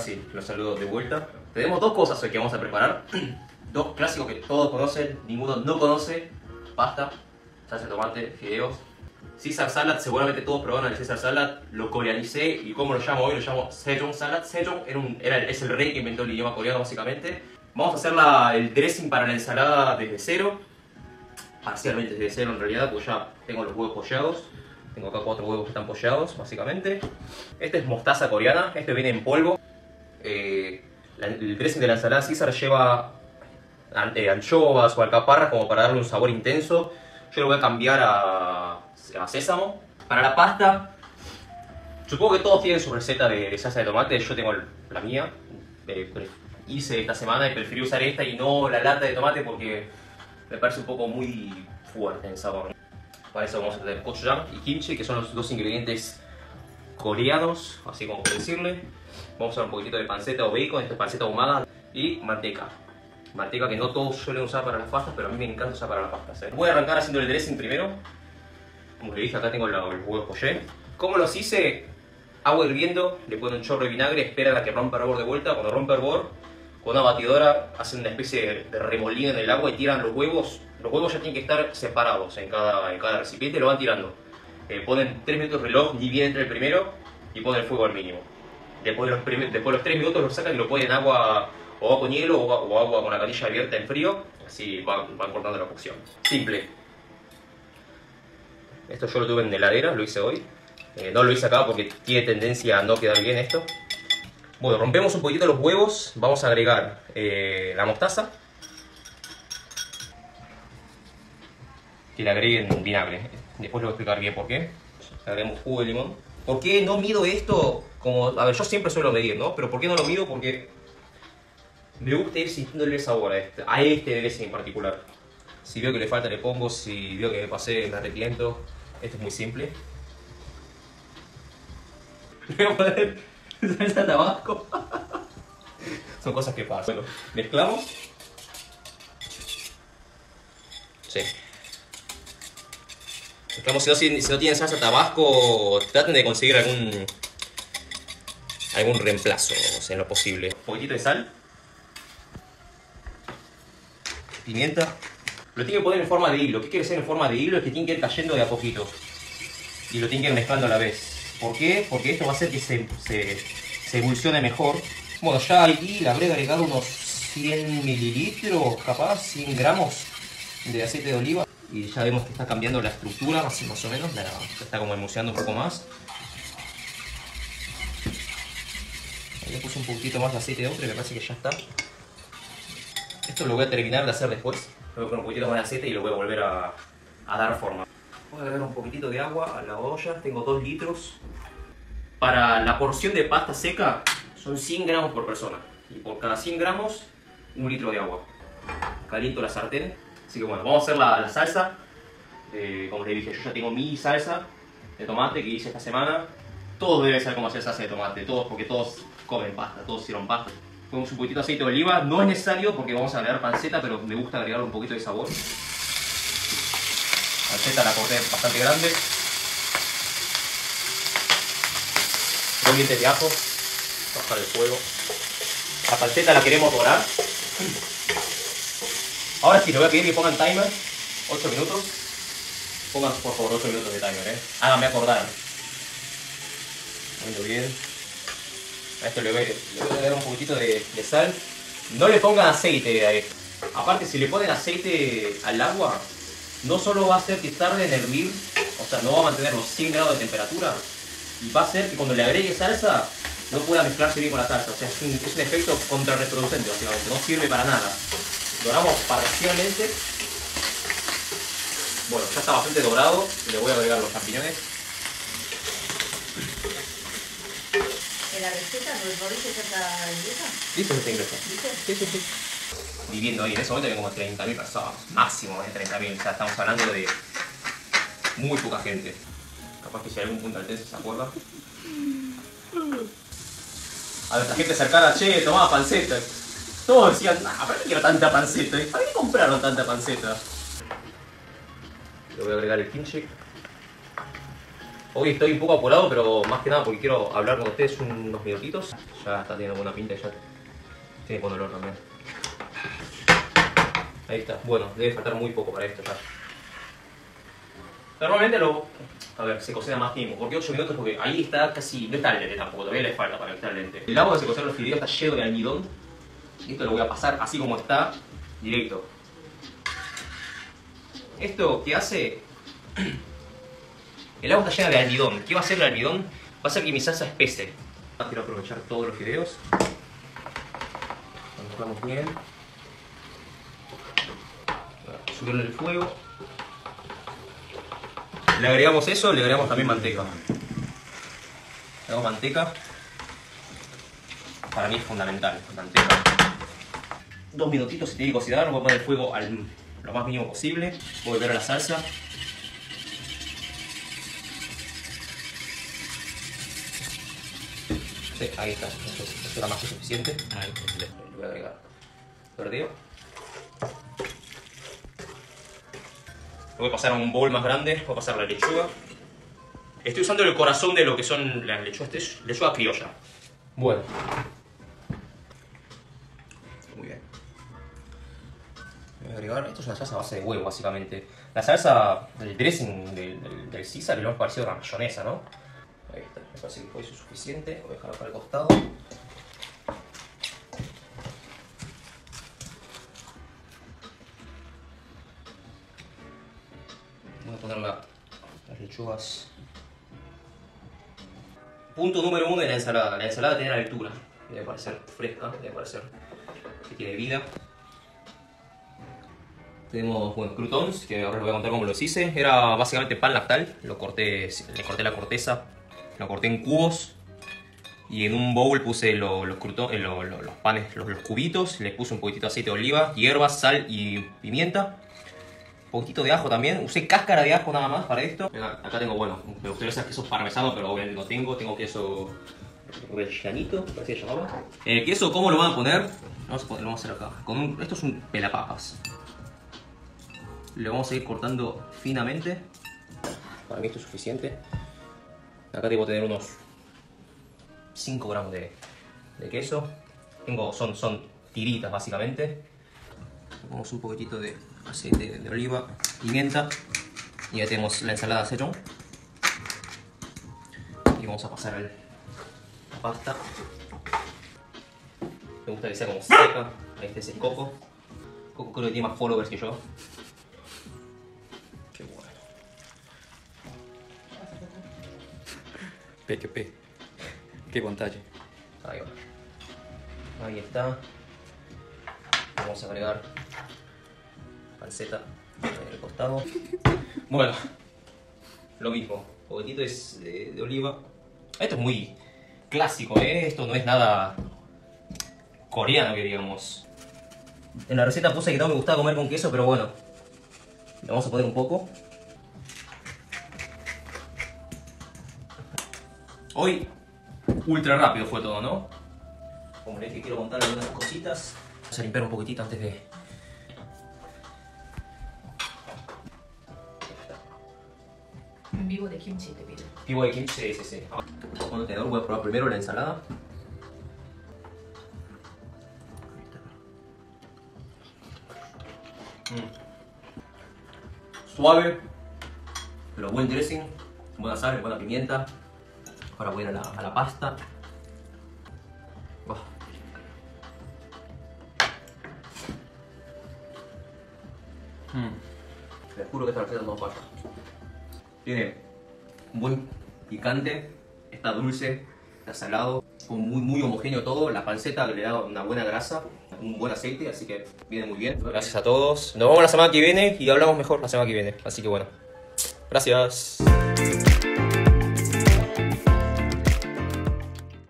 sí, los saludo de vuelta. Tenemos dos cosas hoy que vamos a preparar. Dos clásicos que todos conocen, ninguno no conoce. Pasta, salsa de tomate, fideos. Caesar salad, seguramente todos probaron el Caesar salad. Lo coreanicé y como lo llamo hoy, lo llamo Sejong salad. Sejong es el rey que inventó el idioma coreano básicamente. Vamos a hacer el dressing para la ensalada desde cero. Parcialmente desde cero en realidad, porque ya tengo los huevos pochados. Tengo acá 4 huevos que están pochados, básicamente. Este es mostaza coreana, este viene en polvo. El dressing de la ensalada Caesar lleva anchoas o alcaparras como para darle un sabor intenso. Yo lo voy a cambiar a sésamo. Para la pasta, supongo que todos tienen su receta de salsa de tomate. Yo tengo la mía. Hice esta semana y preferí usar esta y no la lata de tomate porque me parece un poco muy fuerte en el sabor. Para eso vamos a tener gochujang y kimchi, que son los dos ingredientes coreanos, así como por decirle. Vamos a usar un poquitito de panceta o bacon, esta es panceta ahumada, y manteca. Manteca que no todos suelen usar para las pastas, pero a mí me encanta usar para las pastas. Voy a arrancar haciendo el dressing primero. Como les dije, acá tengo los huevos poché. ¿Cómo los hice? Agua hirviendo, le ponen un chorro de vinagre, espera a que rompa hervor de vuelta. Cuando rompa hervor, con una batidora hacen una especie de remolino en el agua y tiran los huevos. Los huevos ya tienen que estar separados en cada recipiente, lo van tirando. Ponen 3 minutos de reloj, ni bien entre el primero, y ponen el fuego al mínimo. Después de los 3 minutos lo sacan y lo ponen en agua, o agua con hielo o agua con la canilla abierta en frío. Así van cortando la cocción. Simple. Esto yo lo tuve en heladera, lo hice hoy. No lo hice acá porque tiene tendencia a no quedar bien esto. Bueno, rompemos un poquito los huevos. Vamos a agregar la mostaza. Que le agreguen vinagre. Después les voy a explicar bien por qué. Le agregamos jugo de limón. ¿Por qué no mido esto? A ver, yo siempre suelo medir, ¿no? Pero ¿por qué no lo mido? Porque me gusta ir sintiéndole el sabor a este dressing en particular. Si veo que le falta le pongo, si veo que me pasé me arrepiento. Esto es muy simple. Le voy a poner salsa de tabasco. Son cosas que pasan. Bueno, mezclamos. Sí. Mezclamos, si no tienen salsa tabasco, traten de conseguir algún reemplazo, o sea, en lo posible. Un poquitito de sal. Pimienta. Lo tienen que poner en forma de hilo. ¿Qué quiere decir en forma de hilo? Es que tiene que ir cayendo de a poquito. Y lo tienen que ir mezclando a la vez. ¿Por qué? Porque esto va a hacer que se emulsione mejor. Bueno, ya aquí le habré agregado unos 100 mililitros, capaz 100 gramos de aceite de oliva. Y ya vemos que está cambiando la estructura, más o menos. Está como emulsionando un poco más. Ahí le puse un poquitito más de aceite de hombre, me parece que ya está. Esto lo voy a terminar de hacer después. Le voy a poner un poquitito más de aceite y lo voy a volver a dar forma. Voy a agregar un poquitito de agua a la olla. Tengo 2 litros. Para la porción de pasta seca son 100 gramos por persona. Y por cada 100 gramos, 1 litro de agua. Caliento la sartén. Así que bueno, vamos a hacer la salsa. Como les dije, yo ya tengo mi salsa de tomate que hice esta semana. Todos deben saber cómo hacer salsa de tomate. Todos, porque todos comen pasta, todos hicieron pasta. Ponemos un poquitito de aceite de oliva, no es necesario porque vamos a agregar panceta, pero me gusta agregarle un poquito de sabor. Panceta la corté bastante grande. 2 dientes de ajo, bajar el fuego. La panceta la queremos dorar. Ahora sí, le voy a pedir que pongan timer, 8 minutos. Pongan por favor 8 minutos de timer, háganme acordar. Muy bien. A esto le voy a dar un poquitito de sal. No le pongan aceite a esto. Aparte, si le ponen aceite al agua, no solo va a hacer que tarde en hervir, o sea, no va a mantener los 100 grados de temperatura, y va a hacer que cuando le agregue salsa, no pueda mezclarse bien con la salsa. O sea, es un efecto contrarreproducente, básicamente. No sirve para nada. Doramos parcialmente. Bueno, ya está bastante dorado. Le voy a agregar los champiñones. ¿En la receta no es Boris que está inglesa? ¿Listo esta inglesa? Sí. Viviendo ahí, en ese momento había como 30.000 personas. Máximo de 30.000. O sea, estamos hablando de muy poca gente. Capaz que si algún punto altense se acuerda. A nuestra gente cercana, che, tomaba panceta. Todos decían, ¿para qué quiero tanta panceta? ¿Para qué compraron tanta panceta? Le voy a agregar el kimchi. Hoy estoy un poco apurado, pero más que nada porque quiero hablar con ustedes unos minutitos. Ya está teniendo buena pinta y ya tiene buen olor también. Ahí está. Bueno, debe faltar muy poco para esto ya. Normalmente se cocina más tiempo. ¿Por qué 8 minutos? Porque ahí está casi... No está el lente tampoco, todavía le falta para que esté el lente. El agua que se cocinan los fideos está lleno de almidón. Y esto lo voy a pasar así como está, directo. Esto que hace... El agua está llena de almidón. ¿Qué va a hacer el almidón? Va a hacer que mi salsa espese. Quiero aprovechar todos los fideos. Lo mezclamos bien. Subirle el fuego. Le agregamos eso, le agregamos también manteca. Le agregamos manteca. Para mí es fundamental, manteca. 2 minutitos se tiene que cocinar, voy a poner el fuego lo más mínimo posible. Voy a ver la salsa. Sí, ahí está, esto era más que suficiente. Ahí, le voy a agregar verdeo. Voy a pasar a un bowl más grande, voy a pasar la lechuga. Estoy usando el corazón de lo que son las lechugas, lechuga criolla. Bueno. Muy bien. Voy a agregar, esto es una salsa a base de huevo básicamente. La salsa, el dressing del César, lo más parecido a una mayonesa, ¿no? Ahí está, me parece que eso es suficiente. Voy a dejarlo para el costado. Voy a poner las lechugas. Punto número 1 de la ensalada. La ensalada tiene altura. Debe parecer fresca, debe parecer que tiene vida. Tenemos, bueno, croutons, que ahora les voy a contar cómo los hice. Era básicamente pan lactal. Le corté la corteza. Lo corté en cubos. Y en un bowl puse los panes, los cubitos. Le puse un poquitito de aceite de oliva, hierbas, sal y pimienta. Un poquitito de ajo también. Usé cáscara de ajo nada más para esto. Acá tengo, bueno, me gustaría usar queso parmesano, pero obviamente no tengo. Tengo queso rellanito, así se llamaba. El queso, ¿cómo lo van a poner? Lo vamos a hacer acá. Esto es un pelapapas. Lo vamos a ir cortando finamente. Para mí esto es suficiente. Acá debo tener unos 5 gramos de queso. Son tiritas básicamente. Ponemos un poquitito de aceite de oliva, pimienta. Y ya tenemos la ensalada Szechuan. Y vamos a pasar la pasta. Me gusta que sea como seca. Ahí está ese Coco. Coco creo que tiene más followers que yo. Qué bueno. Qué vontade. Ahí va. Ahí está. Vamos a agregar panceta en el costado. Bueno, lo mismo. Un poquitito de oliva. Esto es muy clásico, ¿eh? Esto no es nada coreano, que digamos. En la receta puse que no me gustaba comer con queso, pero bueno. Le vamos a poner un poco. Hoy, ultra rápido fue todo, ¿no? Como les dije, quiero contar algunas cositas. Vamos a limpiar un poquitito antes de... Un vivo de kimchi te pido. Vivo de kimchi, sí. Con el tenedor voy a probar primero la ensalada. Suave, pero buen dressing, buena sal, buena pimienta. Ahora voy a ir a la pasta. Les juro que esta receta no falla. Tiene un buen picante, está dulce, está salado, muy homogéneo todo. La panceta le da una buena grasa, un buen aceite, así que viene muy bien. Gracias a todos. Nos vemos la semana que viene y hablamos mejor la semana que viene. Así que bueno, gracias.